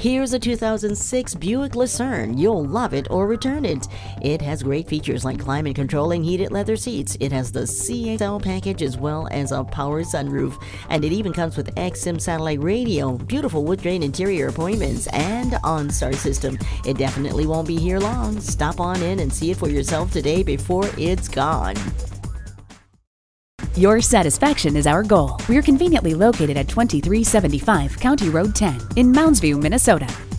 Here's a 2006 Buick Lucerne. You'll love it or return it. It has great features like climate control and heated leather seats. It has the CXL package as well as a power sunroof. And it even comes with XM satellite radio, beautiful wood grain interior appointments, and OnStar system. It definitely won't be here long. Stop on in and see it for yourself today before it's gone. Your satisfaction is our goal. We're conveniently located at 2375 County Road 10 in Mounds View, Minnesota.